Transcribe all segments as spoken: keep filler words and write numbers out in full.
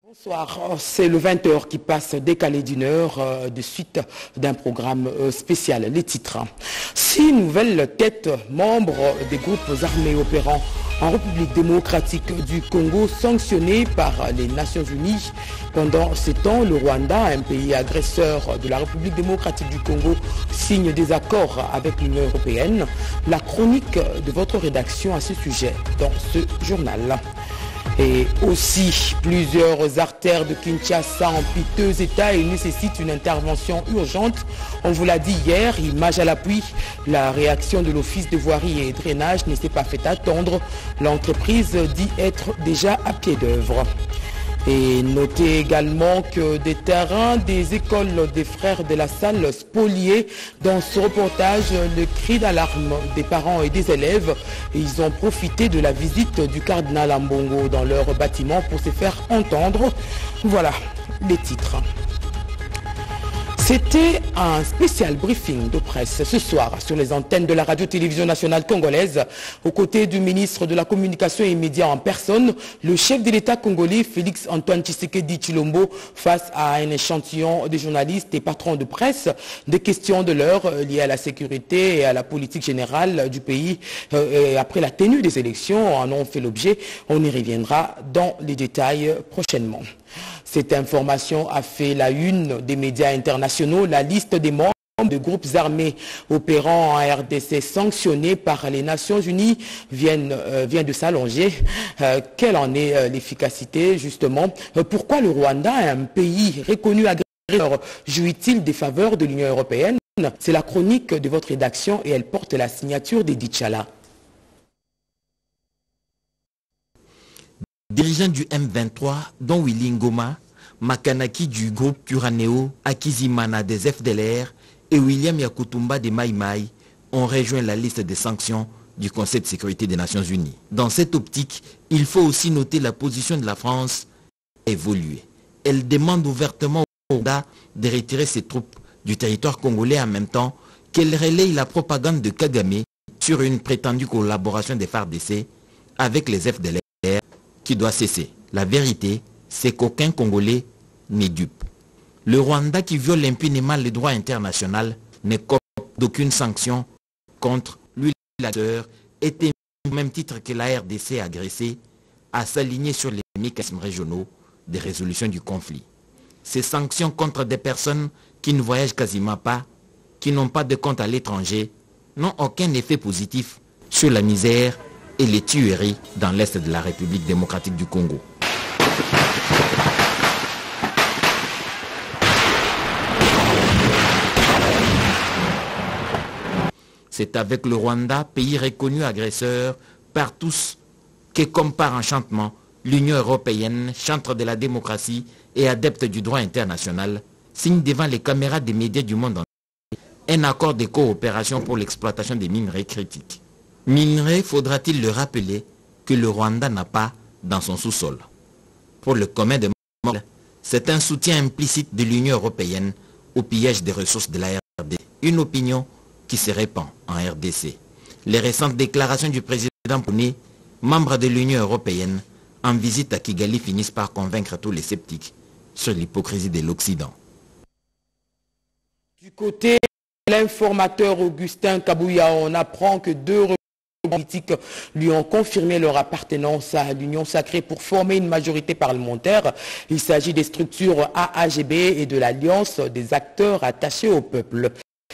Bonsoir, c'est le vingt heures qui passe décalé d'une heure euh, de suite d'un programme euh, spécial. Les titres. Six nouvelles têtes membres des groupes armés opérant en République démocratique du Congo sanctionnées par les Nations Unies. Pendant ces temps, le Rwanda, un pays agresseur de la République démocratique du Congo, signe des accords avec l'Union européenne. La chronique de votre rédaction à ce sujet dans ce journal. Et aussi, plusieurs artères de Kinshasa en piteux état et nécessitent une intervention urgente. On vous l'a dit hier, image à l'appui, la réaction de l'Office de voirie et drainage ne s'est pas fait attendre. L'entreprise dit être déjà à pied d'œuvre. Et notez également que des terrains des écoles des frères de la salle spoliés. Dans ce reportage, le cri d'alarme des parents et des élèves. Ils ont profité de la visite du cardinal Ambongo dans leur bâtiment pour se faire entendre. Voilà les titres. C'était un spécial briefing de presse ce soir sur les antennes de la radio-télévision nationale congolaise. Aux côtés du ministre de la Communication et Médias en personne, le chef de l'État congolais Félix Antoine Tshisekedi Tshilombo face à un échantillon de journalistes et patrons de presse. Des questions de l'heure liées à la sécurité et à la politique générale du pays. Et après la tenue des élections en ont fait l'objet. On y reviendra dans les détails prochainement. Cette information a fait la une des médias internationaux. La liste des membres de groupes armés opérant en R D C sanctionnés par les Nations Unies viennent, euh, vient de s'allonger. Euh, quelle en est euh, l'efficacité justement? euh, Pourquoi le Rwanda, un pays reconnu agresseur, jouit-il des faveurs de l'Union européenne? C'est la chronique de votre rédaction et elle porte la signature d'Edith Chala. Dirigeants du M vingt-trois, dont Willy Ngoma, Makanaki du groupe Turaneo, Akizimana des F D L R et William Yakutumba des Mai Mai ont rejoint la liste des sanctions du Conseil de sécurité des Nations Unies. Dans cette optique, il faut aussi noter la position de la France évoluer. Elle demande ouvertement au Rwanda de retirer ses troupes du territoire congolais en même temps qu'elle relaye la propagande de Kagame sur une prétendue collaboration des F A R D C avec les F D L R qui doit cesser. La vérité, c'est qu'aucun Congolais n'est dupe. Le Rwanda qui viole impunément le droit international ne cope d'aucune sanction contre lui, l'acteur, était au même titre que la R D C agressée à s'aligner sur les mécanismes régionaux de résolution du conflit. Ces sanctions contre des personnes qui ne voyagent quasiment pas, qui n'ont pas de compte à l'étranger, n'ont aucun effet positif sur la misère et les tueries dans l'est de la République démocratique du Congo. C'est avec le Rwanda, pays reconnu agresseur par tous, que comme par enchantement, l'Union européenne, chantre de la démocratie et adepte du droit international, signe devant les caméras des médias du monde entier un accord de coopération pour l'exploitation des minerais critiques. Minerais, faudra-t-il le rappeler, que le Rwanda n'a pas dans son sous-sol. Pour le commun des mortels, c'est un soutien implicite de l'Union européenne au pillage des ressources de la R D C. Une opinion qui se répand en R D C. Les récentes déclarations du président polonais, membre de l'Union européenne, en visite à Kigali finissent par convaincre tous les sceptiques sur l'hypocrisie de l'Occident. Du côté de l'informateur Augustin Kabouya, on apprend que deux politiques lui ont confirmé leur appartenance à l'Union sacrée pour former une majorité parlementaire. Il s'agit des structures A A G B et de l'Alliance des acteurs attachés au peuple.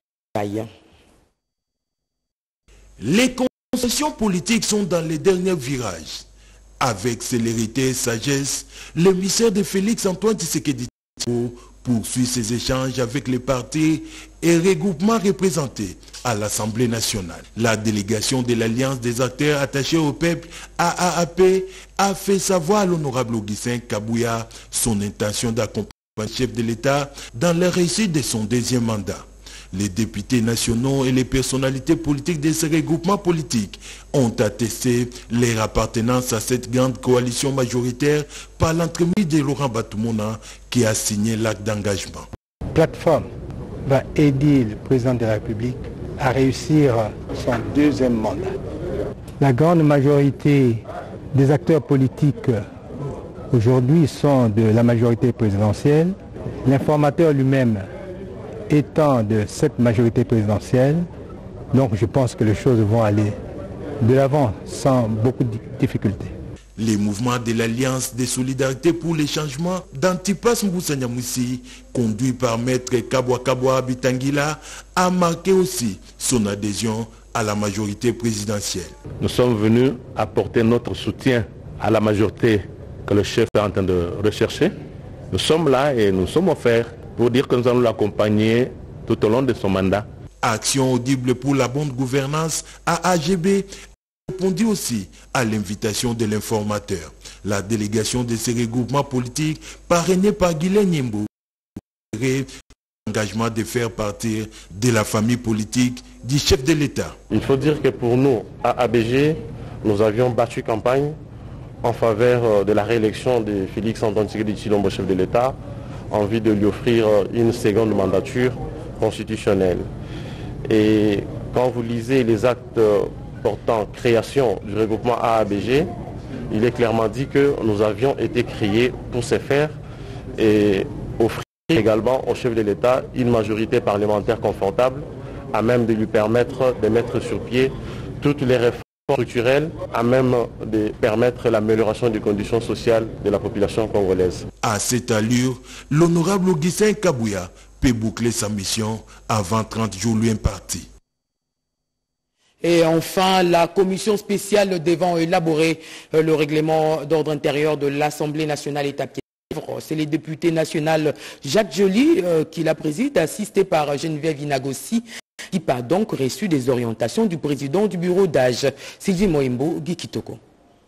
Les concessions politiques sont dans les derniers virages. Avec célérité et sagesse, l'émissaire de Félix Antoine Tshisekedi poursuit ses échanges avec les partis et regroupements représentés à l'Assemblée nationale. La délégation de l'Alliance des acteurs attachés au peuple, A A A P, a fait savoir à l'honorable Augustin Kabouya son intention d'accompagner le chef de l'État dans la réussite de son deuxième mandat. Les députés nationaux et les personnalités politiques de ces regroupements politiques ont attesté leur appartenance à cette grande coalition majoritaire par l'entremise de Laurent Batumona qui a signé l'acte d'engagement. La plateforme va aider le président de la République à réussir son deuxième mandat. La grande majorité des acteurs politiques aujourd'hui sont de la majorité présidentielle. L'informateur lui-même étant de cette majorité présidentielle, donc je pense que les choses vont aller de l'avant sans beaucoup de difficultés. Les mouvements de l'Alliance des solidarités pour les changements d'Antipas Moussa Nyamwisi, conduit par Maître Kabwa Kabwa Bitangila, a marqué aussi son adhésion à la majorité présidentielle. Nous sommes venus apporter notre soutien à la majorité que le chef est en train de rechercher. Nous sommes là et nous sommes offerts pour dire que nous allons l'accompagner tout au long de son mandat. Action audible pour la bonne gouvernance à A G B répondit aussi à l'invitation de l'informateur. La délégation de ces regroupements politiques parrainée par Guylaine Nyembo l'engagement de faire partir de la famille politique du chef de l'État. Il faut dire que pour nous, à A B G, nous avions battu campagne en faveur de la réélection de Félix Antoine Tshisekedi Tshilombo, chef de l'État, en vue de lui offrir une seconde mandature constitutionnelle. Et quand vous lisez les actes portant création du regroupement A A B G, il est clairement dit que nous avions été créés pour ce faire et offrir également au chef de l'État une majorité parlementaire confortable à même de lui permettre de mettre sur pied toutes les réformes structurelles à même de permettre l'amélioration des conditions sociales de la population congolaise. À cette allure, l'honorable Augustin Kabouya peut boucler sa mission avant trente jours lui impartis. Et enfin, la commission spéciale devant élaborer le règlement d'ordre intérieur de l'Assemblée nationale est à pied d'œuvre. C'est le député national Jacques Joly euh, qui la préside, assisté par Geneviève Inagossi, qui a donc reçu des orientations du président du bureau d'âge, Sylvie Moimbo Gikitoko.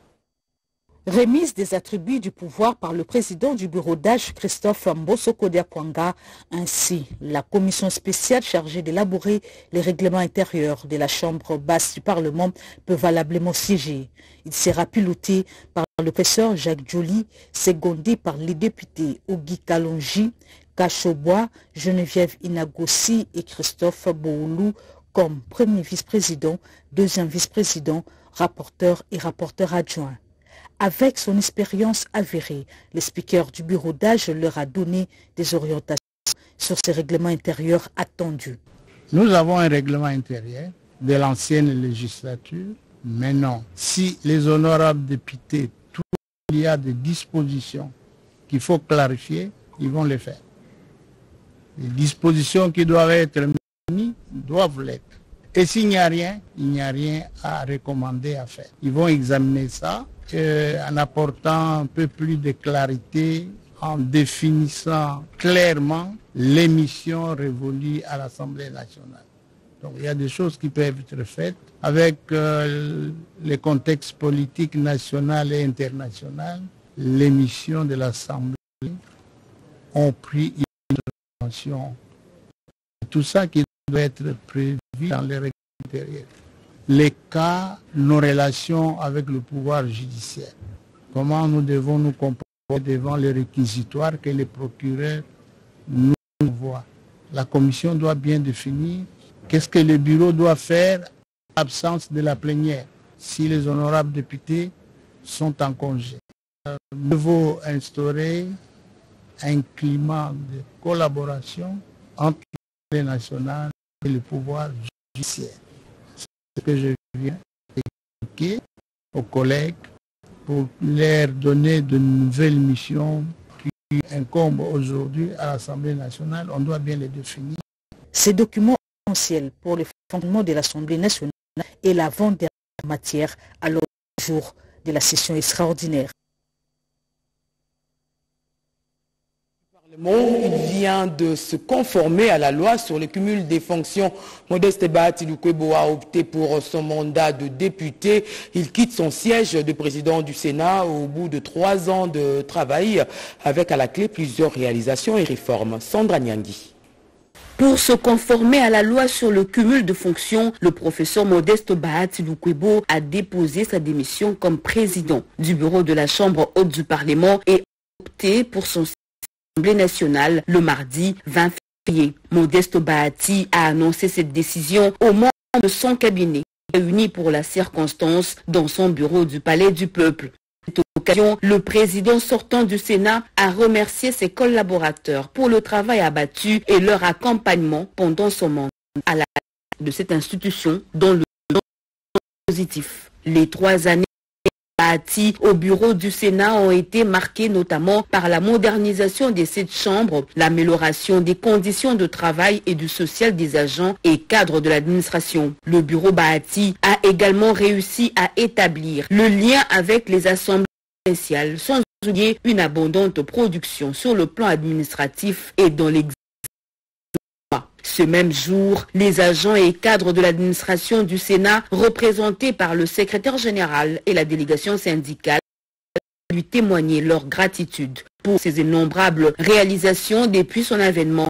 Remise des attributs du pouvoir par le président du bureau d'âge, Christophe Mbosso-Kodiakwanga. Ainsi, la commission spéciale chargée d'élaborer les règlements intérieurs de la Chambre basse du Parlement peut valablement siéger. Il sera piloté par le professeur Jacques Joly, secondé par les députés Ogi Kalonji, Kachobois, Geneviève Inagossi et Christophe Boulou comme premier vice-président, deuxième vice-président, rapporteur et rapporteur adjoint. Avec son expérience avérée, le speaker du bureau d'âge leur a donné des orientations sur ces règlements intérieurs attendus. Nous avons un règlement intérieur de l'ancienne législature. Maintenant, si les honorables députés trouvent qu'il y a des dispositions qu'il faut clarifier, ils vont les faire. Les dispositions qui doivent être mises doivent l'être. Et s'il n'y a rien, il n'y a rien à recommander à faire. Ils vont examiner ça euh, en apportant un peu plus de clarité, en définissant clairement les missions révolues à l'Assemblée nationale. Donc il y a des choses qui peuvent être faites avec euh, les contextes politiques national et international. Les missions de l'Assemblée ont pris une dimension. Tout ça qui doit être prévu dans les règlements intérieurs. Les cas, nos relations avec le pouvoir judiciaire. Comment nous devons nous comporter devant les réquisitoires que les procureurs nous envoient. La commission doit bien définir qu'est-ce que le bureau doit faire en l'absence de la plénière si les honorables députés sont en congé. Nous devons instaurer un climat de collaboration entre l'Assemblée nationale et le pouvoir judiciaire. C'est ce que je viens d'expliquer aux collègues pour leur donner de nouvelles missions qui incombent aujourd'hui à l'Assemblée nationale. On doit bien les définir. Ces documents essentiels pour le fonctionnement de l'Assemblée nationale et l'avant-dernière matière à l'ordre du jour de la session extraordinaire. Il vient de se conformer à la loi sur le cumul des fonctions. Modeste Bahati Lukwebo a opté pour son mandat de député. Il quitte son siège de président du Sénat au bout de trois ans de travail, avec à la clé plusieurs réalisations et réformes. Sandra Nyangui. Pour se conformer à la loi sur le cumul de fonctions, le professeur Modeste Bahati Lukwebo a déposé sa démission comme président du bureau de la Chambre haute du Parlement et a opté pour son Assemblée nationale le mardi vingt février. Modeste Bahati a annoncé cette décision aux membres de son cabinet réunis pour la circonstance dans son bureau du Palais du Peuple. Cette l'occasion, le président sortant du Sénat a remercié ses collaborateurs pour le travail abattu et leur accompagnement pendant son mandat à la tête de cette institution dont le bilan est positif. Les trois années bâties au bureau du Sénat ont été marquées notamment par la modernisation des sept chambres, l'amélioration des conditions de travail et du social des agents et cadres de l'administration. Le bureau bâti a également réussi à établir le lien avec les assemblées provinciales, sans oublier une abondante production sur le plan administratif et dans l'exécution. Ce même jour, les agents et cadres de l'administration du Sénat, représentés par le secrétaire général et la délégation syndicale, lui témoignaient leur gratitude pour ses innombrables réalisations depuis son avènement.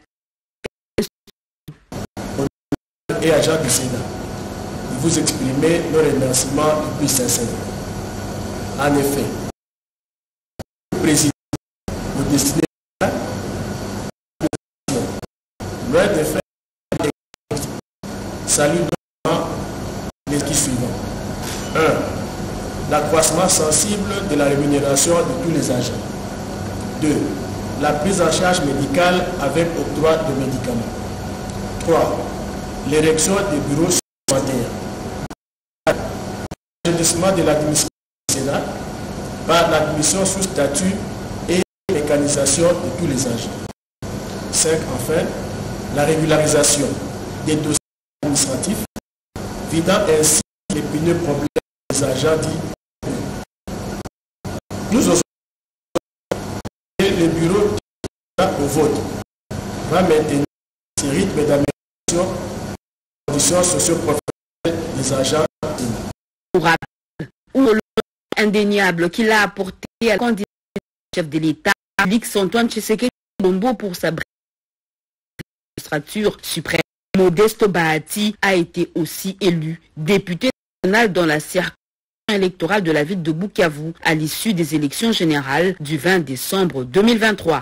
Et agents du Sénat, de vous exprimer nos remerciements les plus sincères. En effet, le président, le destiné loin de faire salue les qui suivants. un. L'accroissement sensible de la rémunération de tous les agents. deux. La prise en charge médicale avec octroi de médicaments. trois. L'érection des bureaux supplémentaires. L'ajeunissement de l'administration du Sénat par l'admission sous statut et mécanisation de tous les agents. cinq. Enfin, la régularisation des dossiers administratifs, vidant ainsi l'épineux problème des agents dits. Nous osons le bureau au vote va maintenir ce rythme d'amélioration des conditions socio-professionnelles des agents. Pour rappel, ou le indéniable qu'il a apporté à la candidature du chef de l'État, Félix Antoine Tshisekedi Tshilombo pour sa magistrature suprême. Modeste Bahati a été aussi élu député national dans la circonscription électorale de la ville de Bukavu à l'issue des élections générales du vingt décembre deux mille vingt-trois.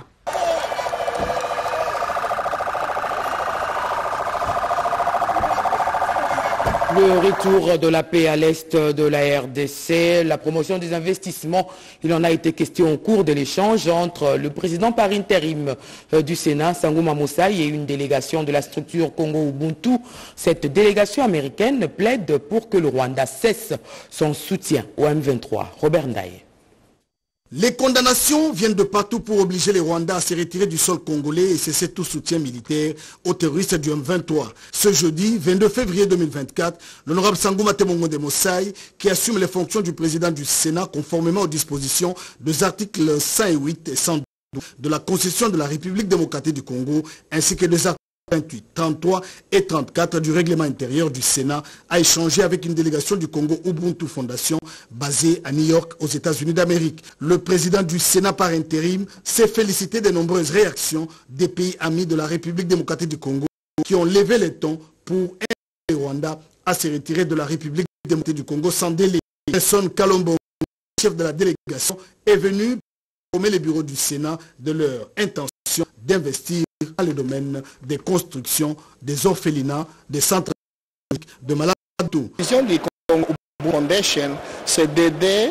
Le retour de la paix à l'est de la R D C, la promotion des investissements, il en a été question au cours de l'échange entre le président par intérim du Sénat, Sangouma Moussaï, et une délégation de la structure Congo-Ubuntu. Cette délégation américaine plaide pour que le Rwanda cesse son soutien au M vingt-trois. Robert Ndaye. Les condamnations viennent de partout pour obliger les Rwandais à se retirer du sol congolais et cesser tout soutien militaire aux terroristes du M vingt-trois. Ce jeudi, vingt-deux février deux mille vingt-quatre, l'honorable Sangouma Temongonde Moussaï, qui assume les fonctions du président du Sénat conformément aux dispositions des articles cent huit et cent douze de la Constitution de la République démocratique du Congo, ainsi que des articles vingt-huit, trente-trois et trente-quatre du règlement intérieur du Sénat, a échangé avec une délégation du Congo Ubuntu Fondation basée à New York aux États-Unis d'Amérique. Le président du Sénat par intérim s'est félicité des nombreuses réactions des pays amis de la République démocratique du Congo qui ont levé les tons pour aider les Rwandais à se retirer de la République démocratique du Congo sans délai. Nelson Kalombo, chef de la délégation, est venu informer les bureaux du Sénat de leur intention d'investir dans le domaine des constructions, des orphelinats, des centres de malades. La vision du Congo Foundation, c'est d'aider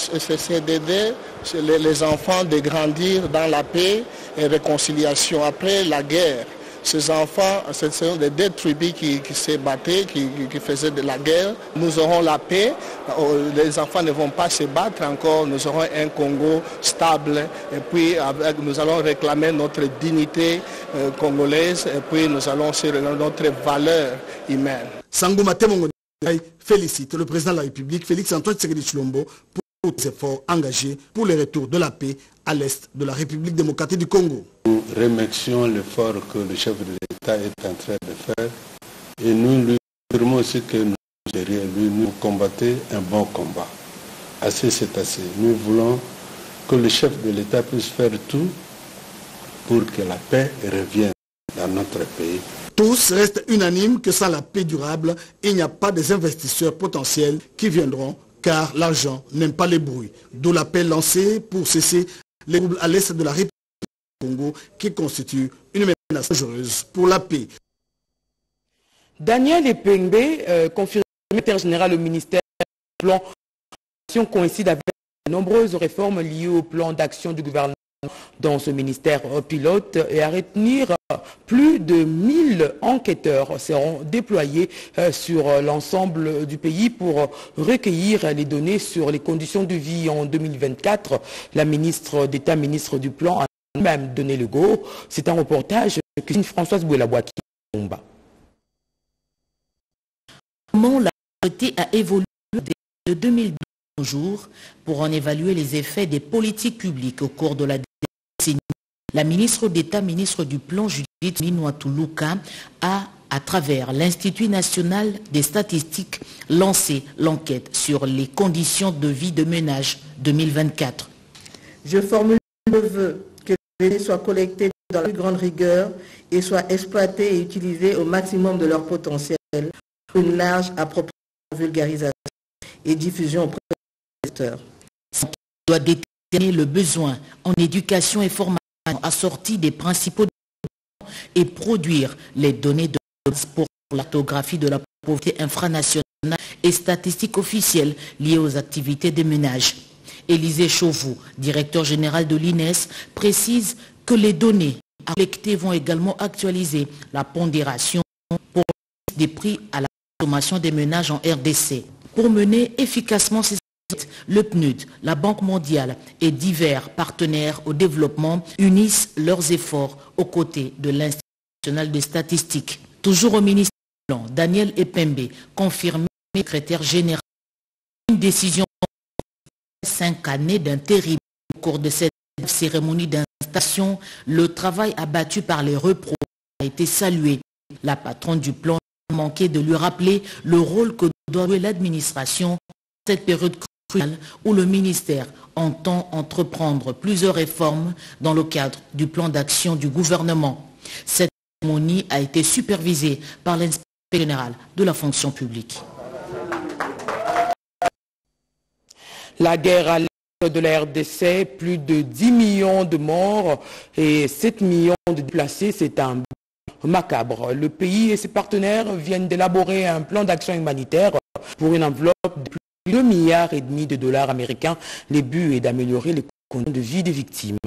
les, les enfants de grandir dans la paix et réconciliation après la guerre. Ces enfants, ce sont des deux tribus qui, qui se battaient, qui, qui faisaient de la guerre. Nous aurons la paix, les enfants ne vont pas se battre encore, nous aurons un Congo stable et puis avec, nous allons réclamer notre dignité euh, congolaise et puis nous allons sur notre valeur humaine. Sangouma Temongonde félicite le président de la République, Félix Antoine Tshisekedi Tshilombo, pour les efforts engagés pour le retour de la paix à l'est de la République démocratique du Congo. Nous remercions l'effort que le chef de l'État est en train de faire et nous lui affirmons aussi que nous, derrière lui, nous combattons un bon combat. Assez c'est assez. Nous voulons que le chef de l'État puisse faire tout pour que la paix revienne dans notre pays. Tous restent unanimes que sans la paix durable, il n'y a pas des investisseurs potentiels qui viendront car l'argent n'aime pas les bruits. D'où l'appel lancé pour cesser les troubles à l'est de la République du Congo qui constituent une menace dangereuse pour la paix. Daniel Epengbe, euh, confirmé secrétaire général au ministère du Plan, coïncide avec de nombreuses réformes liées au plan d'action du gouvernement dans ce ministère pilote et à retenir plus de mille enquêteurs seront déployés sur l'ensemble du pays pour recueillir les données sur les conditions de vie en deux mille vingt-quatre. La ministre d'État, ministre du Plan, a même donné le go. C'est un reportage de Christine Françoise Bouelaboua. Comment la société a évolué de deux mille douze au jour pour en évaluer les effets des politiques publiques au cours de la décennie. La ministre d'État, ministre du Plan, Judith Minouatoulouka, a, à travers l'Institut national des statistiques, lancé l'enquête sur les conditions de vie de ménage deux mille vingt-quatre. Je formule le vœu que les données soient collectées dans la plus grande rigueur et soient exploitées et utilisées au maximum de leur potentiel pour une large appropriation, vulgarisation et diffusion auprès des secteurs. Ce qui doit déterminer le besoin en éducation et formation assorti des principaux et produire les données de pour l'artographie de la pauvreté infranationale et statistiques officielles liées aux activités des ménages. Élisée Chauveau, directeur général de l'I N E S, précise que les données collectées vont également actualiser la pondération pour des prix à la consommation des ménages en R D C. Pour mener efficacement ces enquêtes, le P N U D, la Banque mondiale et divers partenaires au développement unissent leurs efforts aux côtés de l'Institut national des statistiques. Toujours au ministère du Plan, Daniel Epembe confirme, secrétaire général, une décision de cinq années d'intérim. Au cours de cette cérémonie d'installation, le travail abattu par les repros a été salué. La patronne du plan a manqué de lui rappeler le rôle que doit jouer l'administration dans cette période cruciale où le ministère entend entreprendre plusieurs réformes dans le cadre du plan d'action du gouvernement. Cette cérémonie a été supervisée par l'inspecteur général de la fonction publique. La guerre à l'est de la R D C, plus de dix millions de morts et sept millions de déplacés, c'est un macabre. Le pays et ses partenaires viennent d'élaborer un plan d'action humanitaire pour une enveloppe de plus de deux milliards et demi de dollars américains. Le but est d'améliorer les conditions de vie des victimes.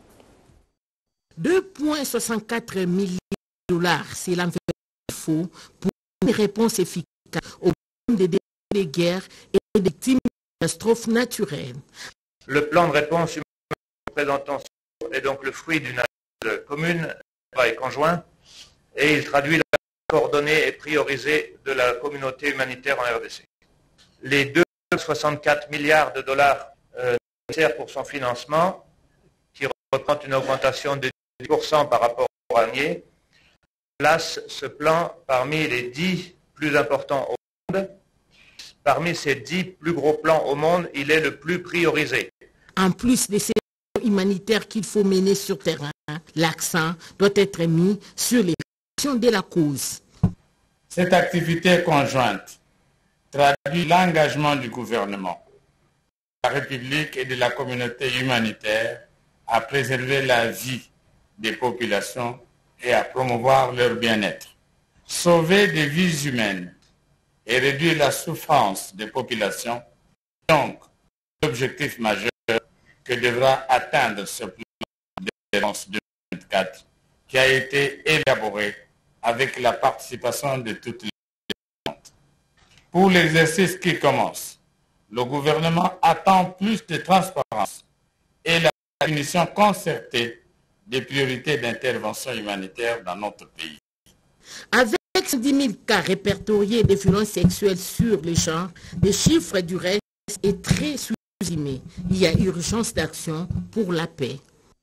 deux virgule soixante-quatre milliards de dollars, c'est l'enveloppe qu'il faut pour une réponse efficace aux problèmes des décès de guerre et des victimes de catastrophes naturelles. Le plan de réponse humaine que nous présentons est donc le fruit d'une analyse commune, un travail conjoint, et il traduit la coordonnée et priorisée de la communauté humanitaire en R D C. Les deux virgule soixante-quatre milliards de dollars euh, nécessaires pour son financement, qui représente une augmentation de dix pour cent par rapport au dernier, place ce plan parmi les dix plus importants au monde. Parmi ces dix plus gros plans au monde, il est le plus priorisé. En plus de ces actions humanitaires qu'il faut mener sur terrain, l'accent doit être mis sur les actions de la cause. Cette activité conjointe traduit l'engagement du gouvernement, de la République et de la communauté humanitaire à préserver la vie des populations et à promouvoir leur bien-être. Sauver des vies humaines et réduire la souffrance des populations, donc l'objectif majeur que devra atteindre ce plan de défense deux mille vingt-quatre qui a été élaboré avec la participation de toutes les parties. Pour l'exercice qui commence, le gouvernement attend plus de transparence et la définition concertée des priorités d'intervention humanitaire dans notre pays. Avec dix mille cas répertoriés de violences sexuelles sur les genres, les chiffres du reste est très sous-estimé. Il y a urgence d'action pour la paix.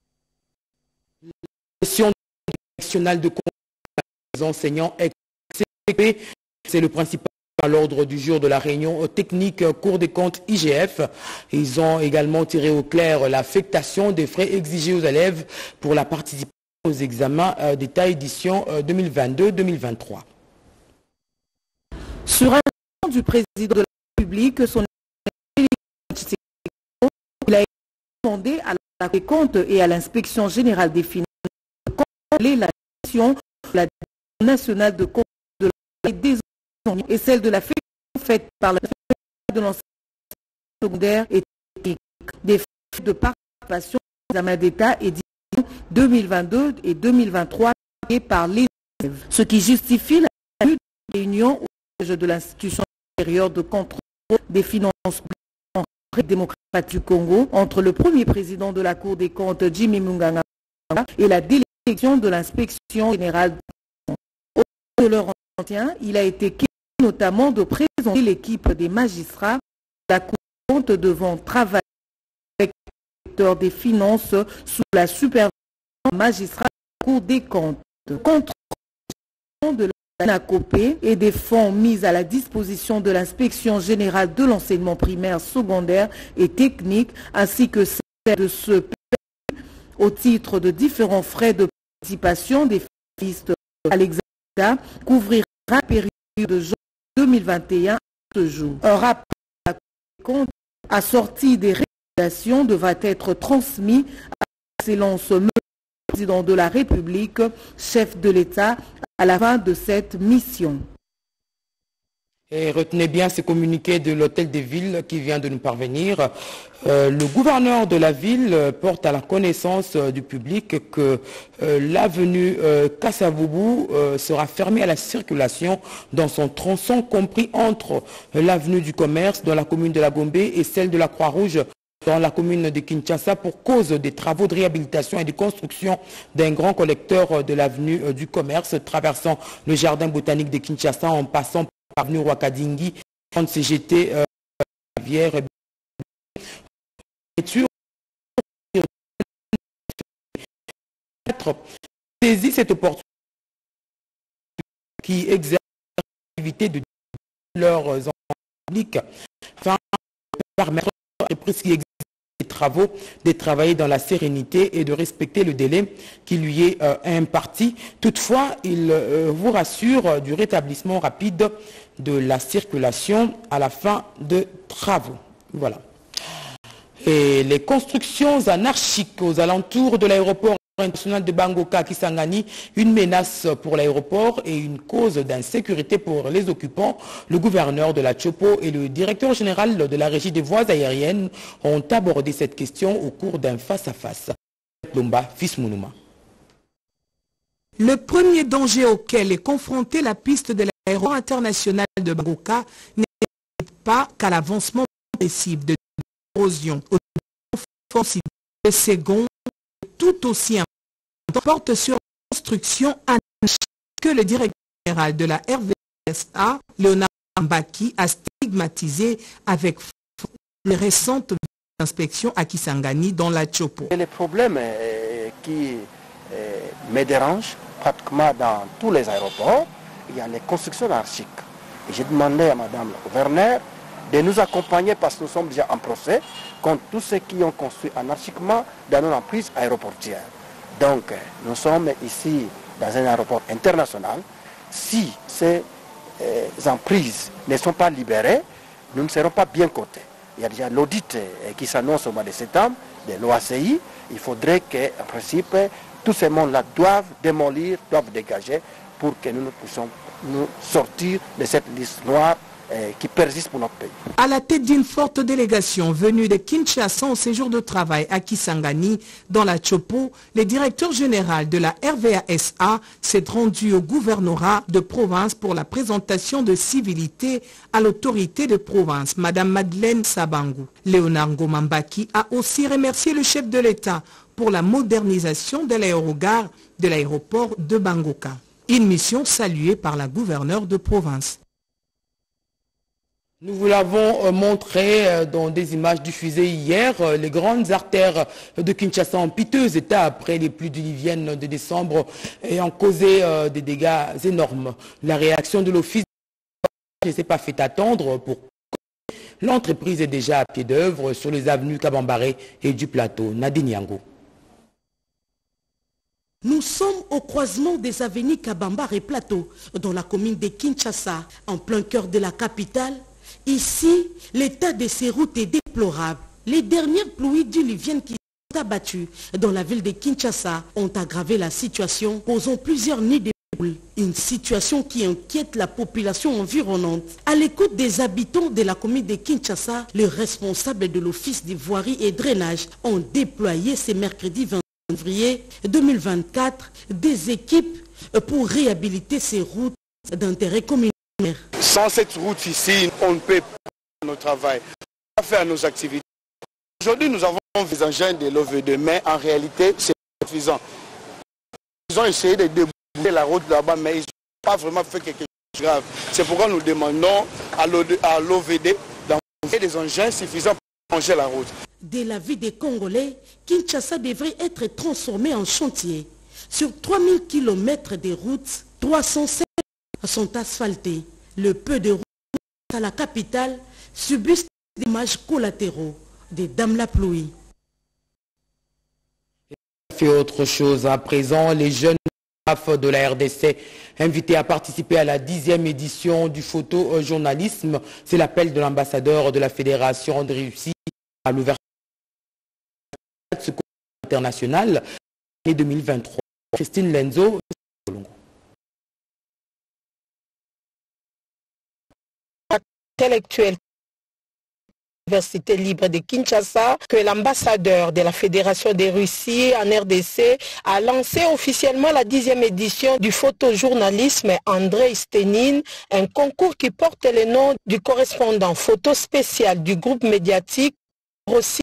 La question nationale de des enseignants est c'est le principal à l'ordre du jour de la réunion technique Cour des comptes I G F. Ils ont également tiré au clair l'affectation des frais exigés aux élèves pour la participation aux examens d'État édition deux mille vingt-deux deux mille vingt-trois. Sur un du président de la République, son il a demandé à la Cour des comptes et à l'inspection générale des finances de contrôler la gestion de la Direction nationale de compte de la des enseignants et celle de la faite par la de l'enseignement secondaire et technique. des frais de participation aux examens d'État édition deux mille vingt-deux et deux mille vingt-trois payés par les élèves, ce qui justifie la tenue de réunion au siège de l'institution supérieure de contrôle des finances publiques en République démocratique du Congo entre le premier président de la Cour des comptes Jimmy Munganga et la délégation de l'inspection générale. Au cours de leur entretien, il a été question notamment de présenter l'équipe des magistrats de la Cour des comptes devant travailler avec le secteur des finances sous la supervision magistrat de la Cour des comptes. Contre de la NACOPé et des fonds mis à la disposition de l'inspection générale de l'enseignement primaire, secondaire et technique, ainsi que celle de ce P A U au titre de différents frais de participation des finalistes à l'examen, couvrira la période de janvier deux mille vingt et un à ce jour. Un rapport de la Cour des comptes assorti des recommandations devra être transmis à l'excellence Monsieur le Président de la République, chef de l'État, à la fin de cette mission. Et retenez bien ce communiqué de l'hôtel des villes qui vient de nous parvenir. Euh, le gouverneur de la ville porte à la connaissance euh, du public que euh, l'avenue euh, Kassavubu euh, sera fermée à la circulation dans son tronçon compris entre euh, l'avenue du Commerce dans la commune de la Gombe et celle de la Croix-Rouge dans la commune de Kinshasa pour cause des travaux de réhabilitation et de construction d'un grand collecteur de l'avenue du Commerce traversant le jardin botanique de Kinshasa en passant par l'avenue Rwakadingi, trente C G T, euh, Rivière, saisit cette opportunité qui exerce l'activité de leurs emplois publics afin de permettre aux entreprises qui exercent des travaux de travailler dans la sérénité et de respecter le délai qui lui est euh, imparti. Toutefois, il euh, vous rassure du rétablissement rapide de la circulation à la fin de travaux. Voilà. Et les constructions anarchiques aux alentours de l'aéroport international de Bangoka Kisangani, une menace pour l'aéroport et une cause d'insécurité pour les occupants. Le gouverneur de la Chopo et le directeur général de la régie des voies aériennes ont abordé cette question au cours d'un face-à-face. Lomba Fismounouma. Le premier danger auquel est confrontée la piste de l'aéroport international de Bangoka n'est pas qu'à l'avancement possible de l'érosion. Le second, tout aussi important, porte sur la construction anarchique que le directeur général de la R V S A, Léonard Mbaki, a stigmatisé avec les récentes inspections à Kisangani dans la Chopo. Le problème euh, qui euh, me dérange pratiquement dans tous les aéroports, il y a les constructions anarchiques. Et j'ai demandé à Madame la gouverneure de nous accompagner parce que nous sommes déjà en procès contre tous ceux qui ont construit anarchiquement dans nos emprises aéroportières. Donc, nous sommes ici dans un aéroport international. Si ces euh, emprises ne sont pas libérées, nous ne serons pas bien cotés. Il y a déjà l'audit euh, qui s'annonce au mois de septembre de l'O A C I. Il faudrait qu'en principe, tous ces mondes-là doivent démolir, doivent dégager pour que nous, nous puissions nous sortir de cette liste noire qui persiste pour notre pays. À la tête d'une forte délégation venue de Kinshasa en séjour de travail à Kisangani, dans la Chopo, le directeur général de la R V A S A s'est rendu au gouvernorat de province pour la présentation de civilité à l'autorité de province, Madame Madeleine Sabangu. Léonard Ngomambaki a aussi remercié le chef de l'État pour la modernisation de l'aérogare de l'aéroport de Bangoka. Une mission saluée par la gouverneure de province. Nous vous l'avons montré dans des images diffusées hier. Les grandes artères de Kinshasa en piteux état après les pluies diluviennes de décembre ayant causé des dégâts énormes. La réaction de l'office ne s'est pas fait attendre pour l'entreprise est déjà à pied d'œuvre sur les avenues Kabambaré et du plateau. Nadine Yango. Nous sommes au croisement des avenues Kabambaré et Plateau, dans la commune de Kinshasa, en plein cœur de la capitale. Ici, l'état de ces routes est déplorable. Les dernières pluies diluviennes qui sont abattues dans la ville de Kinshasa ont aggravé la situation, causant plusieurs nids de Une situation qui inquiète la population environnante. À l'écoute des habitants de la commune de Kinshasa, les responsables de l'Office des voiries et drainage ont déployé ce mercredi vingt février deux mille vingt-quatre des équipes pour réhabiliter ces routes d'intérêt communautaire. Sans cette route ici, on ne peut pas faire notre travail, pas faire nos activités. Aujourd'hui, nous avons des engins de levée de main. En réalité, c'est suffisant. Ils ont essayé de déboucher la route là-bas, mais ils n'ont pas vraiment fait quelque chose de grave. C'est pourquoi nous demandons à l'O V D d'envoyer des engins suffisants pour ranger la route. De la vie des Congolais, Kinshasa devrait être transformé en chantier. Sur trois mille kilomètres de routes, trois cent sept sont asphaltés. Le peu de routes à la capitale subissent des dommages collatéraux des dames la pluie. Fait autre chose à présent, les jeunes photographes de la R D C invités à participer à la dixième édition du photojournalisme. C'est l'appel de l'ambassadeur de la Fédération de Russie à l'ouverture de ce concours international l'année deux mille vingt-trois. Christine Lenzo. Intellectuel Université libre de Kinshasa, que l'ambassadeur de la Fédération de Russie en R D C a lancé officiellement la dixième édition du photojournalisme Andrei Stenin, un concours qui porte le nom du correspondant photo spécial du groupe médiatique. Aussi,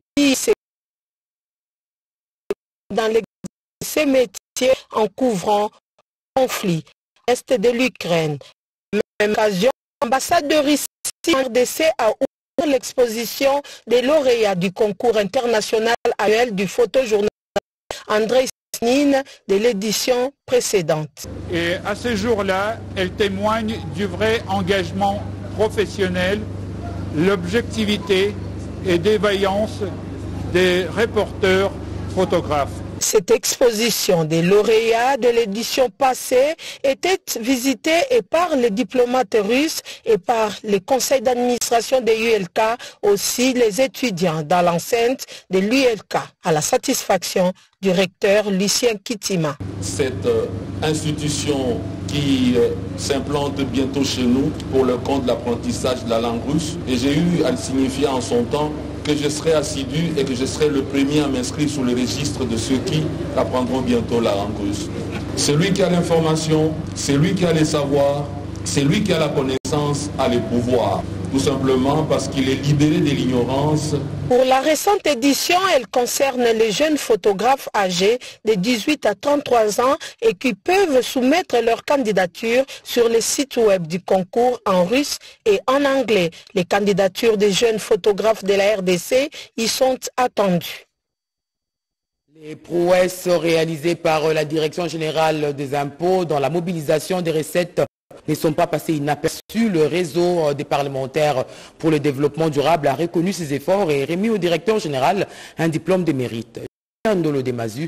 dans ces métiers en couvrant le conflit est de l'Ukraine. Même occasion, l'ambassade de Russie en R D C a ouvert l'exposition des lauréats du concours international annuel du photojournalisme Andrei Stenin de l'édition précédente. Et à ce jour-là, elle témoigne du vrai engagement professionnel, l'objectivité et défaillance des reporters photographes. Cette exposition des lauréats de l'édition passée était visitée et par les diplomates russes et par les conseils d'administration de l'U L K, aussi les étudiants dans l'enceinte de l'U L K, à la satisfaction du recteur Lucien Kitima. Cette euh, institution qui euh, s'implante bientôt chez nous pour le compte de l'apprentissage de la langue russe, et j'ai eu à le signifier en son temps que je serai assidu et que je serai le premier à m'inscrire sur le registre de ceux qui apprendront bientôt la langue russe. C'est lui qui a l'information, c'est lui qui a les savoirs, c'est lui qui a la connaissance, a les pouvoirs. Tout simplement parce qu'il est libéré de l'ignorance. Pour la récente édition, elle concerne les jeunes photographes âgés de dix-huit à trente-trois ans et qui peuvent soumettre leur candidature sur les sites web du concours en russe et en anglais. Les candidatures des jeunes photographes de la R D C y sont attendues. Les prouesses réalisées par la Direction générale des impôts dans la mobilisation des recettes ne sont pas passées inaperçues. Le réseau des parlementaires pour le développement durable a reconnu ses efforts et remis au directeur général un diplôme de mérite. Ndolo Demazu.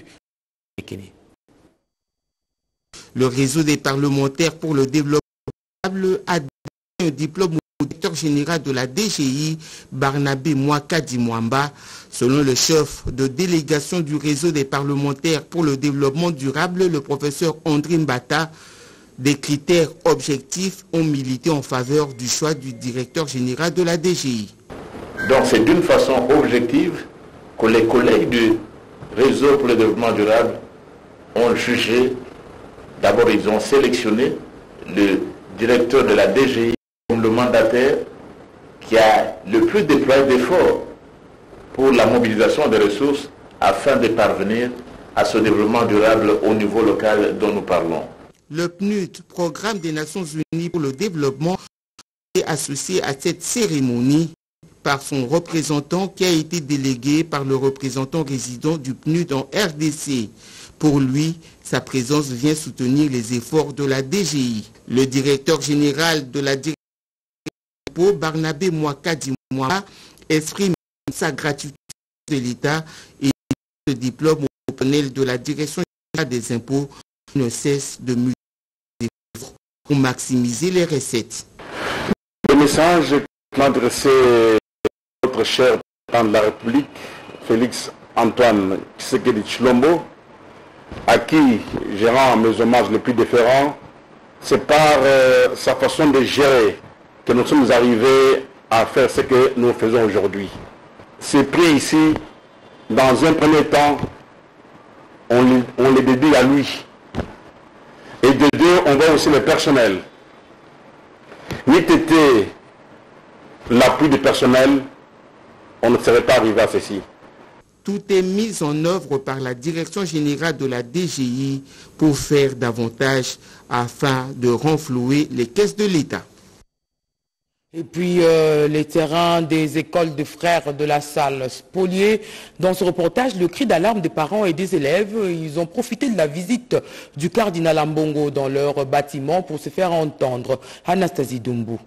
Le réseau des parlementaires pour le développement durable a donné un diplôme au directeur général de la D G I, Barnabé Mwakadi Mwamba. Selon le chef de délégation du réseau des parlementaires pour le développement durable, le professeur André Mbata, des critères objectifs ont milité en faveur du choix du directeur général de la D G I. Donc c'est d'une façon objective que les collègues du réseau pour le développement durable ont jugé. D'abord, ils ont sélectionné le directeur de la D G I comme le mandataire qui a le plus déployé d'efforts pour la mobilisation des ressources afin de parvenir à ce développement durable au niveau local dont nous parlons. Le P N U D, Programme des Nations Unies pour le développement, est associé à cette cérémonie par son représentant qui a été délégué par le représentant résident du P N U D en R D C. Pour lui, sa présence vient soutenir les efforts de la D G I. Le directeur général de la direction Barnabé Mwakadi Mwamba exprime sa gratitude de l'État et le diplôme au personnel de la direction générale des impôts qui ne cesse de multiplier les efforts pour maximiser les recettes. Le message est adressé à notre cher président de la République, Félix Antoine Tshisekedi Tshilombo, à qui je rends mes hommages les plus déférents c'est par euh, sa façon de gérer que nous sommes arrivés à faire ce que nous faisons aujourd'hui. Ces prix ici, dans un premier temps, on les, on les dédie à lui. Et de deux, on voit aussi le personnel. N'eût été l'appui du personnel, on ne serait pas arrivé à ceci. Tout est mis en œuvre par la Direction générale de la D G I pour faire davantage afin de renflouer les caisses de l'État. Et puis euh, les terrains des écoles de frères de la salle spoliés. Dans ce reportage, le cri d'alarme des parents et des élèves. Ils ont profité de la visite du cardinal Ambongo dans leur bâtiment pour se faire entendre. Anastasie Doumbou.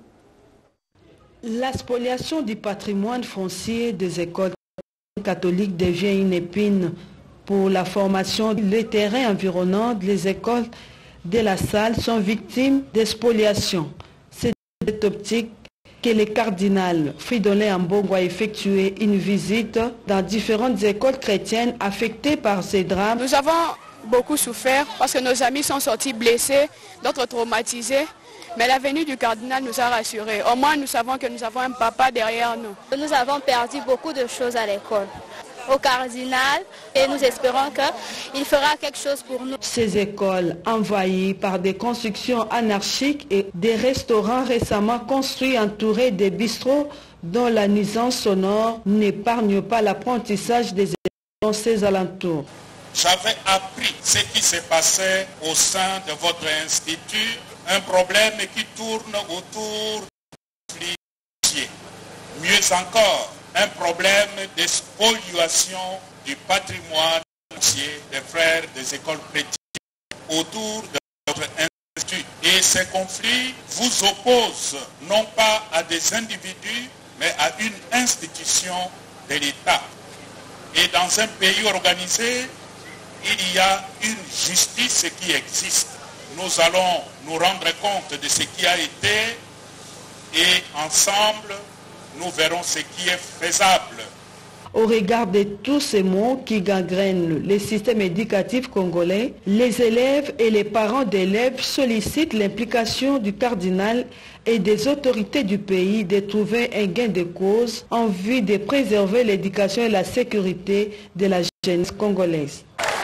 La spoliation du patrimoine foncier des écoles catholiques devient une épine pour la formation. Les terrains environnants des écoles de la salle sont victimes de spoliation. C'est dans cette optique que le cardinal Fridolin Ambongo a effectué une visite dans différentes écoles chrétiennes affectées par ces drames. Nous avons beaucoup souffert parce que nos amis sont sortis blessés, d'autres traumatisés. Mais la venue du cardinal nous a rassurés. Au moins, nous savons que nous avons un papa derrière nous. Nous avons perdu beaucoup de choses à l'école, au cardinal, et nous espérons qu'il fera quelque chose pour nous. Ces écoles envahies par des constructions anarchiques et des restaurants récemment construits entourés des bistrots dont la nuisance sonore n'épargne pas l'apprentissage des élèves dans ces alentours. J'avais appris ce qui se passait au sein de votre institut, un problème qui tourne autour du conflit. Mieux encore, un problème de spoliation du patrimoine foncier des frères des écoles chrétiennes autour de votre institut. Et ces conflits vous opposent non pas à des individus, mais à une institution de l'État. Et dans un pays organisé, il y a une justice qui existe. Nous allons nous rendre compte de ce qui a été et ensemble, nous verrons ce qui est faisable. Au regard de tous ces mots qui gangrènent le système éducatif congolais, les élèves et les parents d'élèves sollicitent l'implication du cardinal et des autorités du pays de trouver un gain de cause en vue de préserver l'éducation et la sécurité de la jeunesse congolaise.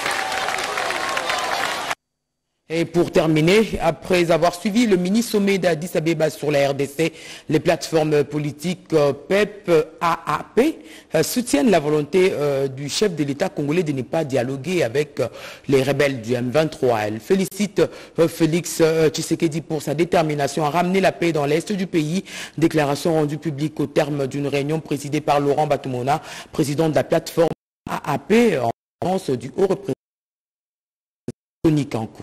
Et pour terminer, après avoir suivi le mini-sommet d'Addis Abeba sur la R D C, les plateformes politiques P E P, A A P soutiennent la volonté du chef de l'État congolais de ne pas dialoguer avec les rebelles du M vingt-trois. Elle félicite Félix Tshisekedi pour sa détermination à ramener la paix dans l'Est du pays. Déclaration rendue publique au terme d'une réunion présidée par Laurent Batumona, président de la plateforme A A P en France du haut représentant Tony Kankou.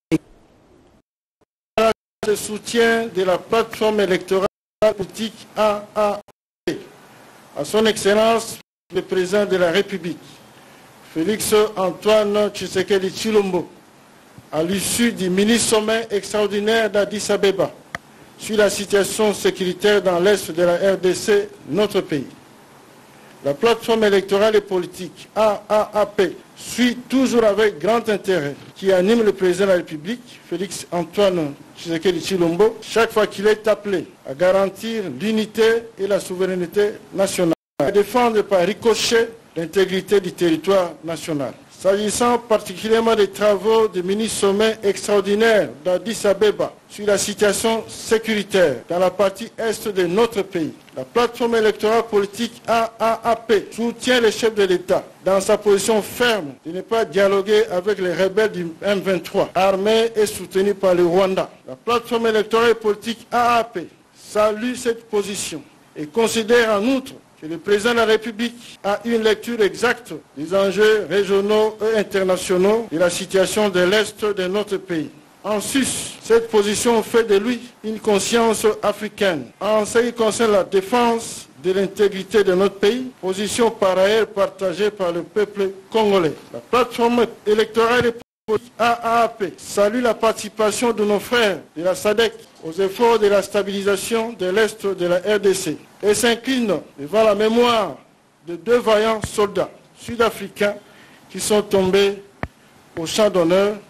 Le soutien de la plateforme électorale politique A A P à son Excellence le Président de la République, Félix Antoine Tshisekedi Tshilombo, à l'issue du mini-sommet extraordinaire d'Addis Abeba sur la situation sécuritaire dans l'Est de la R D C, notre pays. La plateforme électorale et politique A A P suit toujours avec grand intérêt qui anime le Président de la République, Félix Antoine Tshisekedi Tshilombo, chaque fois qu'il est appelé à garantir l'unité et la souveraineté nationale, à défendre par ricochet l'intégrité du territoire national. S'agissant particulièrement des travaux du mini-sommet extraordinaire d'Addis Abeba sur la situation sécuritaire dans la partie est de notre pays, la plateforme électorale politique A A P soutient le chef de l'État dans sa position ferme de ne pas dialoguer avec les rebelles du M vingt-trois, armés et soutenus par le Rwanda. La plateforme électorale politique A A P salue cette position et considère en outre que le Président de la République a une lecture exacte des enjeux régionaux et internationaux de la situation de l'Est de notre pays. En sus, cette position fait de lui une conscience africaine en ce qui concerne la défense de l'intégrité de notre pays, position par ailleurs partagée par le peuple congolais. La plateforme électorale et politique A A P salue la participation de nos frères de la S A D C aux efforts de la stabilisation de l'Est de la R D C et s'incline devant la mémoire de deux vaillants soldats sud-africains qui sont tombés au champ d'honneur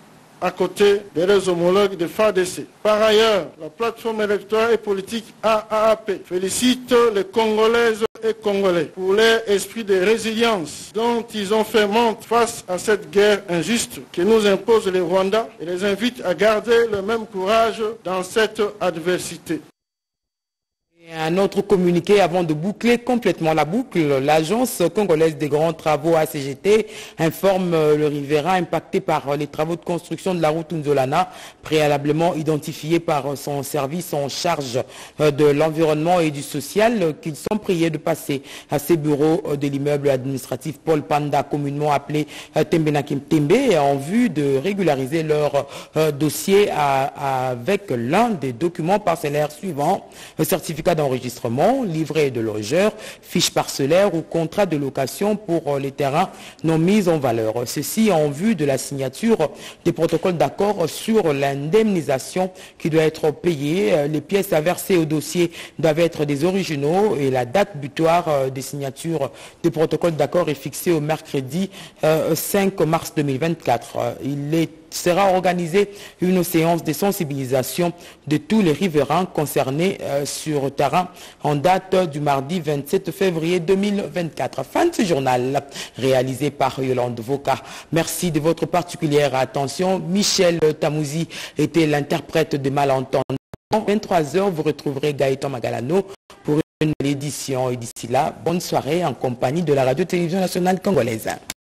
à côté de leurs homologues de F A D C. Par ailleurs, la plateforme électorale et politique A A P félicite les Congolaises et Congolais pour leur esprit de résilience dont ils ont fait montre face à cette guerre injuste que nous impose les Rwandais et les invite à garder le même courage dans cette adversité. Et un autre communiqué avant de boucler complètement la boucle. L'agence congolaise des grands travaux A C G T informe le riverain impacté par les travaux de construction de la route Nzolana, préalablement identifié par son service en charge de l'environnement et du social, qu'ils sont priés de passer à ces bureaux de l'immeuble administratif Paul Panda, communément appelé Tembenakim Tembe, en vue de régulariser leur dossier à, avec l'un des documents parcellaires suivants: le certificat d'enregistrement, livret de logeur, fiche parcellaire ou contrat de location pour les terrains non mis en valeur. Ceci en vue de la signature des protocoles d'accord sur l'indemnisation qui doit être payée. Les pièces à verser au dossier doivent être des originaux et la date butoir des signatures des protocoles d'accord est fixée au mercredi cinq mars deux mille vingt-quatre. Il est sera organisée une séance de sensibilisation de tous les riverains concernés euh, sur terrain en date du mardi vingt-sept février deux mille vingt-quatre. Fin de ce journal réalisé par Yolande Voka. Merci de votre particulière attention. Michel Tamouzi était l'interprète de Malentendants. vingt-trois heures, vous retrouverez Gaëtan Magalano pour une nouvelle édition. Et d'ici là, bonne soirée en compagnie de la Radio-Télévision nationale congolaise.